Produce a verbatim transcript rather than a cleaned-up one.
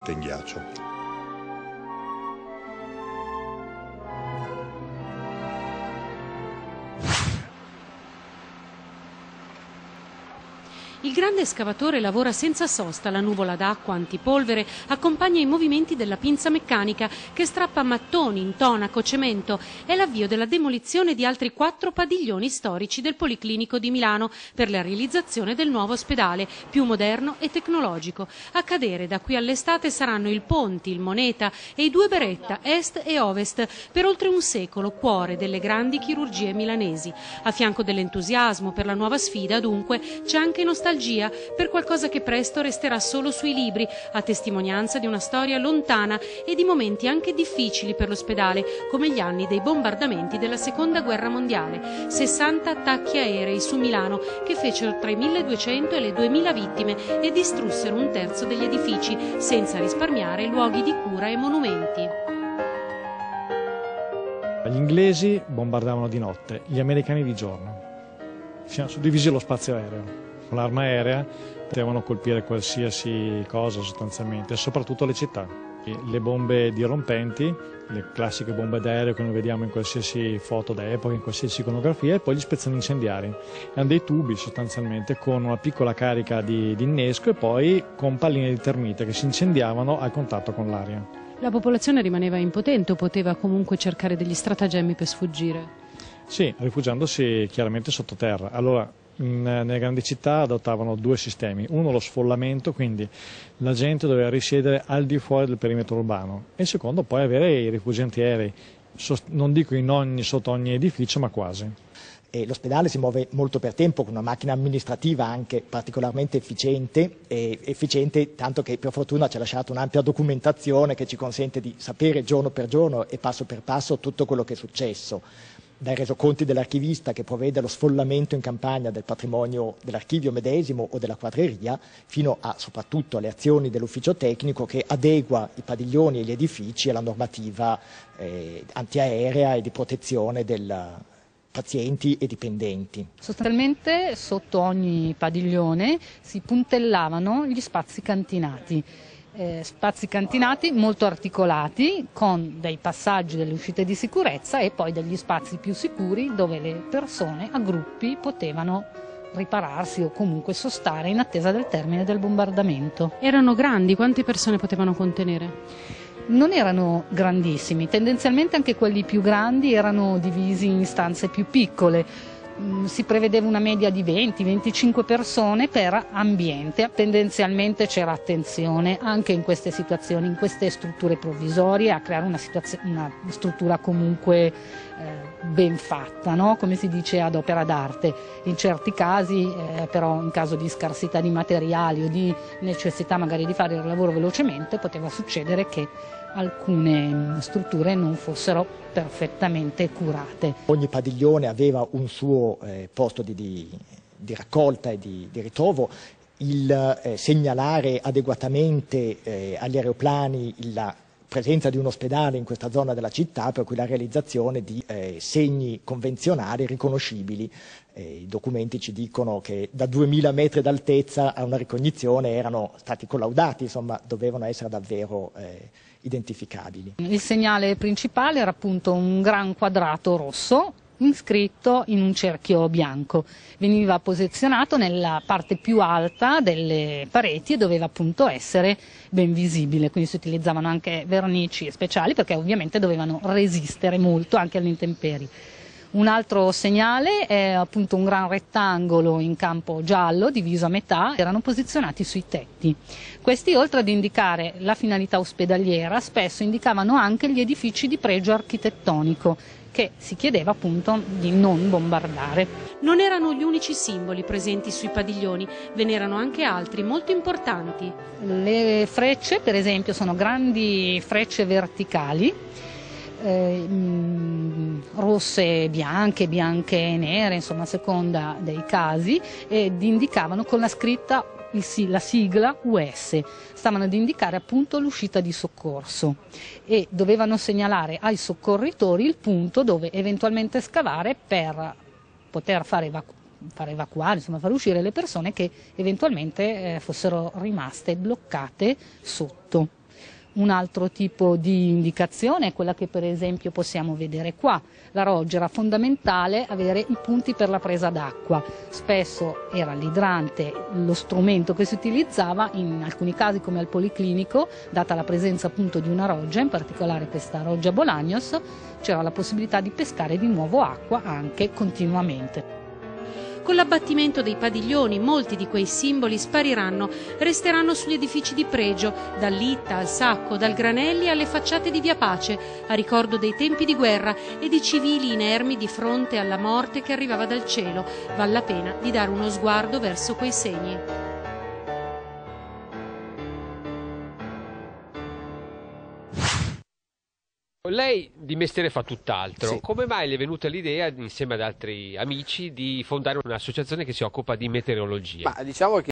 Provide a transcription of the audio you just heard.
in ghiaccio. Il grande escavatore lavora senza sosta, la nuvola d'acqua antipolvere accompagna i movimenti della pinza meccanica che strappa mattoni, intonaco, cemento. È l'avvio della demolizione di altri quattro padiglioni storici del Policlinico di Milano per la realizzazione del nuovo ospedale, più moderno e tecnologico. A cadere da qui all'estate saranno il Ponti, il Moneta e i due Beretta, est e ovest, per oltre un secolo, cuore delle grandi chirurgie milanesi. A fianco dell'entusiasmo per la nuova sfida, dunque, c'è anche nostalgia per qualcosa che presto resterà solo sui libri, a testimonianza di una storia lontana e di momenti anche difficili per l'ospedale, come gli anni dei bombardamenti della Seconda Guerra Mondiale. sessanta attacchi aerei su Milano che fecero tra i milleduecento e le duemila vittime e distrussero un terzo degli edifici, senza risparmiare luoghi di cura e monumenti. Gli inglesi bombardavano di notte, gli americani di giorno. Siamo suddivisi lo spazio aereo. Con l'arma aerea potevano colpire qualsiasi cosa sostanzialmente, soprattutto le città. Le bombe dirompenti, le classiche bombe d'aereo che noi vediamo in qualsiasi foto d'epoca, in qualsiasi iconografia, e poi gli spezzoni incendiari. Erano dei tubi sostanzialmente con una piccola carica di, di innesco e poi con palline di termite che si incendiavano al contatto con l'aria. La popolazione rimaneva impotente o poteva comunque cercare degli stratagemmi per sfuggire? Sì, rifugiandosi chiaramente sottoterra. Allora, In, nelle grandi città adottavano due sistemi: uno lo sfollamento, quindi la gente doveva risiedere al di fuori del perimetro urbano, e il secondo poi avere i rifugiati aerei, non dico in ogni, sotto ogni edificio, ma quasi. L'ospedale si muove molto per tempo con una macchina amministrativa anche particolarmente efficiente, e efficiente tanto che per fortuna ci ha lasciato un'ampia documentazione che ci consente di sapere giorno per giorno e passo per passo tutto quello che è successo. Dai resoconti dell'archivista che provvede allo sfollamento in campagna del patrimonio dell'archivio medesimo o della quadreria, fino a soprattutto alle azioni dell'ufficio tecnico che adegua i padiglioni e gli edifici alla normativa eh, antiaerea e di protezione dei pazienti e dipendenti. Sostanzialmente sotto ogni padiglione si puntellavano gli spazi cantinati. Eh, spazi cantinati molto articolati, con dei passaggi delle uscite di sicurezza e poi degli spazi più sicuri dove le persone a gruppi potevano ripararsi o comunque sostare in attesa del termine del bombardamento. Erano grandi? Quante persone potevano contenere? Non erano grandissimi, tendenzialmente anche quelli più grandi erano divisi in stanze più piccole. Si prevedeva una media di venti venticinque persone per ambiente. Tendenzialmente c'era attenzione anche in queste situazioni, in queste strutture provvisorie, a creare una, una struttura comunque eh, ben fatta, no? Come si dice ad opera d'arte. In certi casi eh, però, in caso di scarsità di materiali o di necessità magari di fare il lavoro velocemente, poteva succedere che alcune strutture non fossero perfettamente curate. Ogni padiglione aveva un suo eh, posto di, di, di raccolta e di, di ritrovo. Il eh, segnalare adeguatamente eh, agli aeroplani la presenza di un ospedale in questa zona della città, per cui la realizzazione di eh, segni convenzionali riconoscibili. Eh, I documenti ci dicono che da duemila metri d'altezza a una ricognizione erano stati collaudati, insomma dovevano essere davvero eh, identificabili. Il segnale principale era appunto un gran quadrato rosso iscritto in un cerchio bianco. Veniva posizionato nella parte più alta delle pareti e doveva appunto essere ben visibile, quindi si utilizzavano anche vernici speciali perché ovviamente dovevano resistere molto anche alle intemperie. Un altro segnale è appunto un gran rettangolo in campo giallo diviso a metà, erano posizionati sui tetti. Questi, oltre ad indicare la finalità ospedaliera, spesso indicavano anche gli edifici di pregio architettonico, che si chiedeva appunto di non bombardare. Non erano gli unici simboli presenti sui padiglioni, ve n'erano anche altri molto importanti. Le frecce, per esempio, sono grandi frecce verticali, Eh, rosse, bianche, bianche e nere, insomma a seconda dei casi, ed indicavano con la scritta, la sigla U S, stavano ad indicare appunto l'uscita di soccorso e dovevano segnalare ai soccorritori il punto dove eventualmente scavare per poter fare, evacu far evacuare, insomma far uscire le persone che eventualmente eh, fossero rimaste bloccate sotto. Un altro tipo di indicazione è quella che per esempio possiamo vedere qua. La roggia era fondamentale avere i punti per la presa d'acqua. Spesso era l'idrante lo strumento che si utilizzava, in alcuni casi come al Policlinico, data la presenza appunto di una roggia, in particolare questa roggia Bolagnos, c'era la possibilità di pescare di nuovo acqua anche continuamente. Con l'abbattimento dei padiglioni molti di quei simboli spariranno, resteranno sugli edifici di pregio, dal Litta al Sacco, dal Granelli alle facciate di Via Pace, a ricordo dei tempi di guerra e di civili inermi di fronte alla morte che arrivava dal cielo. Val la pena di dare uno sguardo verso quei segni. Lei di mestiere fa tutt'altro, Sì. Come mai le è venuta l'idea, insieme ad altri amici, di fondare un'associazione che si occupa di meteorologia? Ma diciamo che